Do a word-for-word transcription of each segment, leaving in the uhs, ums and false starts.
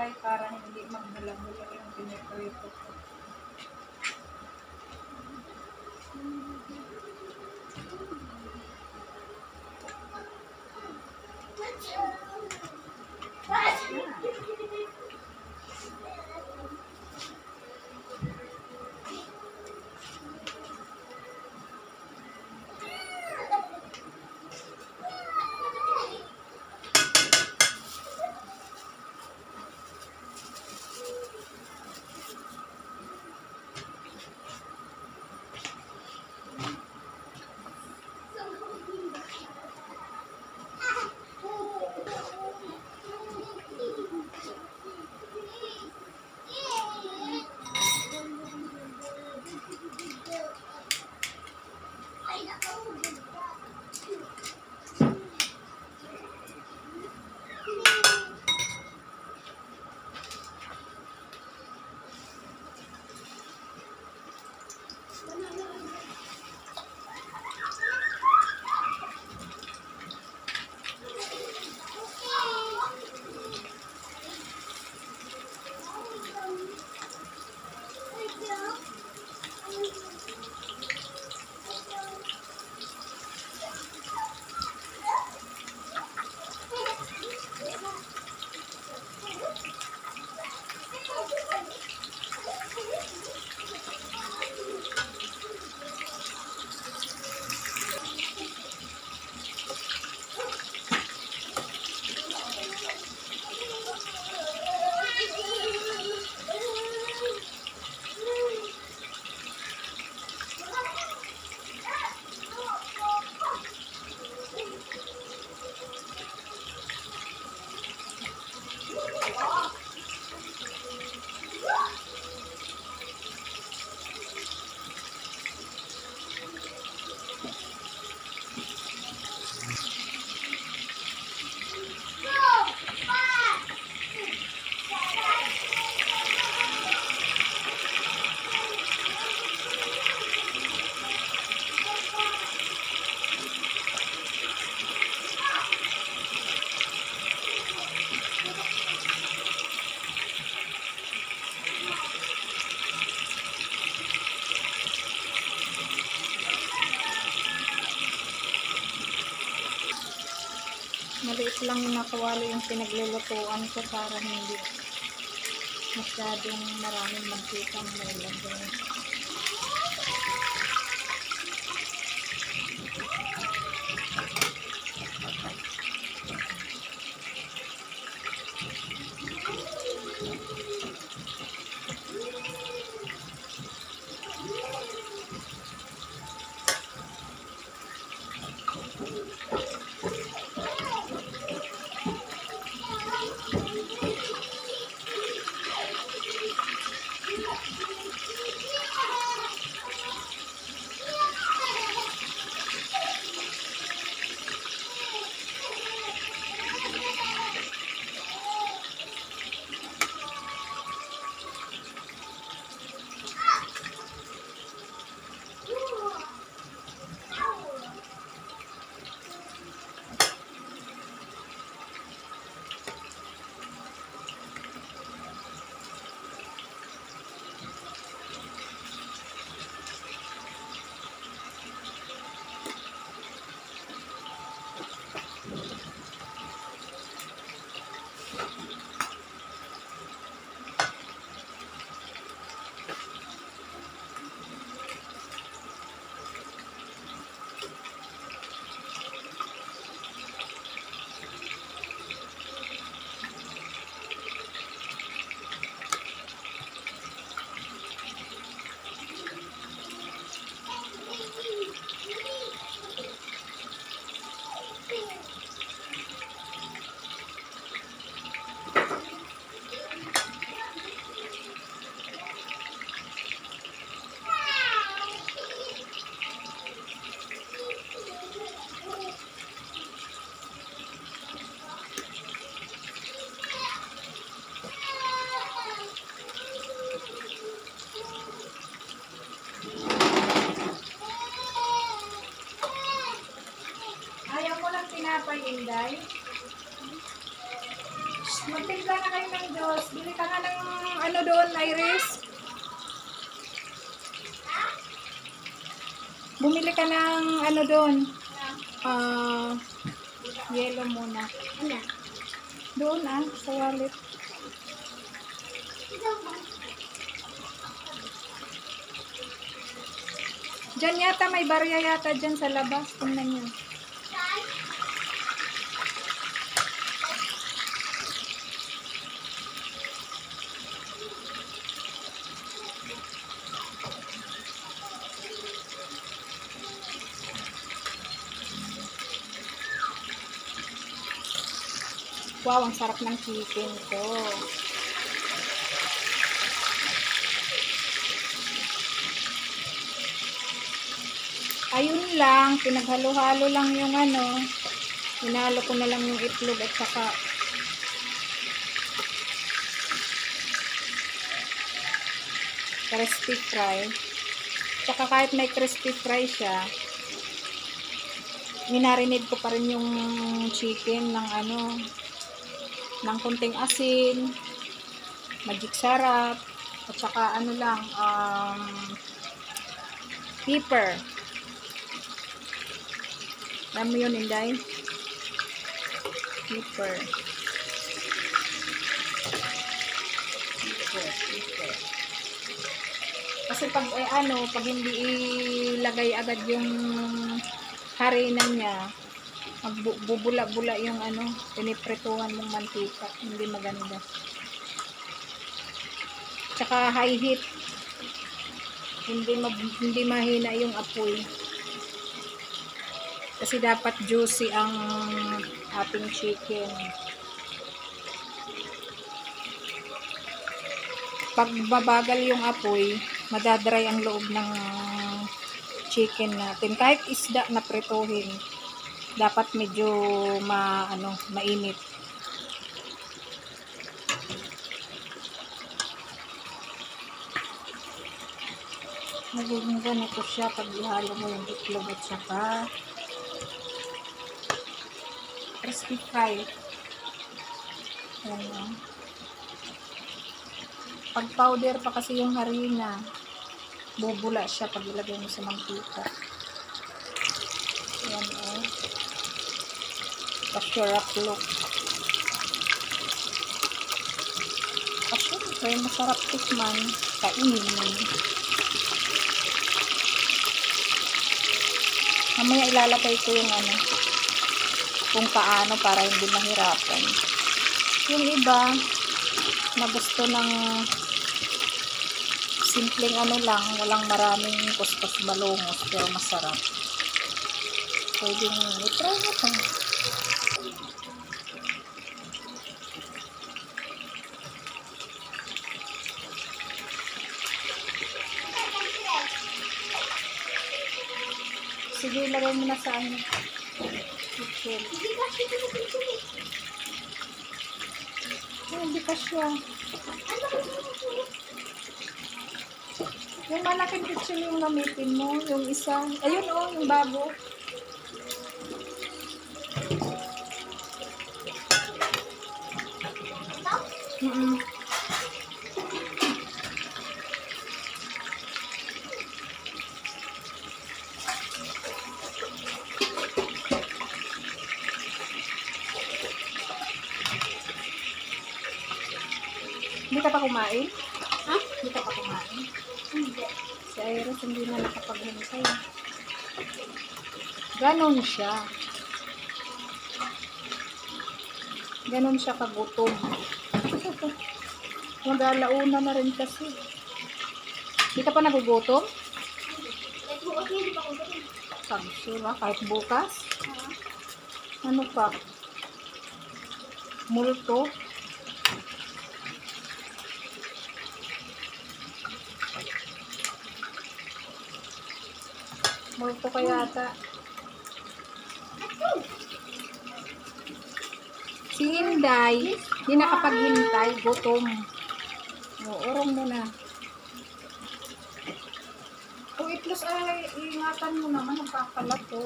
fry para hindi magmula-mula yung piniprito ko. Maliit lang yung nakawali yung pinaglulutuan ko para hindi masyadong maraming mantikang mailagay. Inday. Magtimpla na kayo ng Diyos. Bili ka nga ng ano doon, Iris. Bumili ka ng ano doon. Ah, yellow muna. Ano? Doon ah, sa wallet. Diyan yata, may barya yata dyan sa labas. Tingnan nyo. Wow, ang sarap ng chicken ko. Ayun lang, pinaghalo-halo lang yung ano. Hinalo ko na lang yung itlog at saka crispy fry. Tsaka kahit may crispy fry siya, minarinate ko pa rin yung chicken ng ano, ng konting asin, magic sarap, at saka ano lang, um, pepper. Alam mo yun, Inday? Pepper. Pepper, pepper. Kasi pag, eh, ano, pag hindi ilagay agad yung harina niya, magbubula-bula yung ano, piniprituhan mong mantika. Hindi maganda. Tsaka high heat. Hindi, hindi mahina yung apoy. Kasi dapat juicy ang ating chicken. Pag babagal yung apoy, madadry ang loob ng chicken natin. Kahit isda na prituhin, dapat medyo ma, ano, mainit. Magiging ganito siya pag ihalo mo yung itlog at saka crispy fry. Ayan. Pag powder pa kasi yung harina, bubula siya pag ilagay mo sa mantika. Ayan o. Oh. Pasirap look. Pasyempre, masarap tikman. Kainin. Mamaya ilalagay ko yung ano, kung paano para hindi mahirapan. Yung iba na gusto ng simpleng ano lang, walang maraming kuskus balongos pero masarap. Pwedeng i-try mo ito. Sige, ilagay mo na sa ano. Chicken. Oh, hindi pa siya. Yung malaking kitchen yung gamitin mo, yung isa. Ayun o, oh, yung bago. Mm-mm. Hindi ka pa kumain? Ha? Hindi ka pa kumain? Hindi. Si Iris hindi na nakapaghintay. Ganon siya. Ganon siya kagutom. Mag-alauna na rin kasi. Hindi ka pa nagugutom? Kahit bukas na hindi pa ko gawin. Sagsura, kahit bukas? Ano pa? Multo? Multo ka yata. Si Inday, hindi nakapaghintay, gutom. O, urong mo na. Kung itlos ay, ingatan mo naman, nagkakalat to.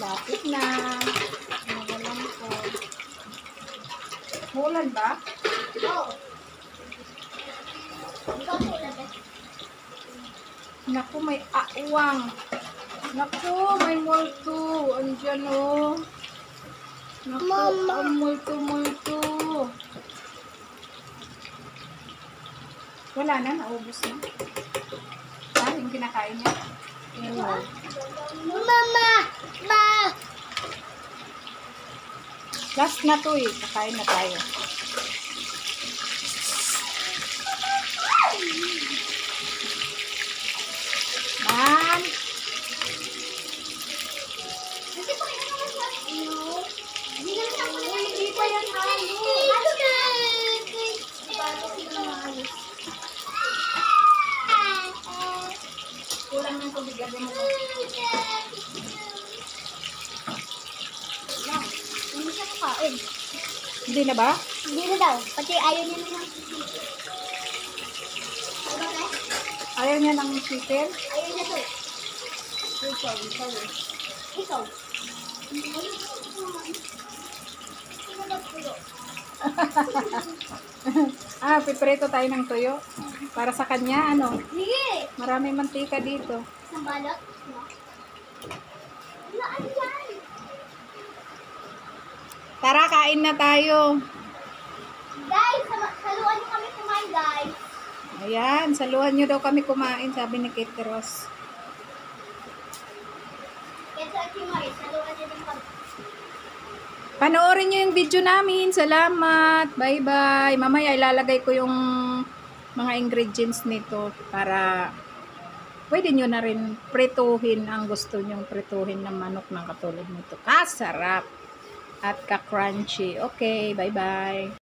Lapit na. Magalang ko. Mulan ba? Oo. Ikaw po na ba? Naku, may awang. Naku, may multo. Andiyan o. Naku, Mama. ang multo-multo. Wala na, naubos na. Ah, yung kinakain niya. Ayun. Mama! Ma! Last na to eh. Kakain na tayo. Man! Hindi pa kayo naman sa iyo. Hindi na lang ako na hindi pa yan halo. Halo na! Bago sila maayos. Kulang ng tubig. Gabi mo. Na, hindi siya kakain. Hindi na ba? Hindi na daw. Pati ayaw niya naman. Ano ba? Ayaw niya ng chicken? Ayaw niya to. Ikaw, ikaw eh. Ikaw. Ano ba tuyo? Ah, piprito tayo ng tuyo. Para sa kanya, ano? Sige! Marami mantika dito. Isang balot? No? Laan yan! Tara, kain na tayo. Guys, sama- saluan niyo kami kumain, guys. Ayan, saluhan nyo daw kami kumain, sabi ni Kate Ross. Kaya sa Kimay, saluan niyo din kami. Panoorin nyo yung video namin. Salamat. Bye-bye. Mamaya ilalagay ko yung mga ingredients nito para pwede nyo na rin prituhin ang gusto nyong prituhin ng manok ng katulad nito. Kasarap at ka-crunchy. Okay, bye-bye.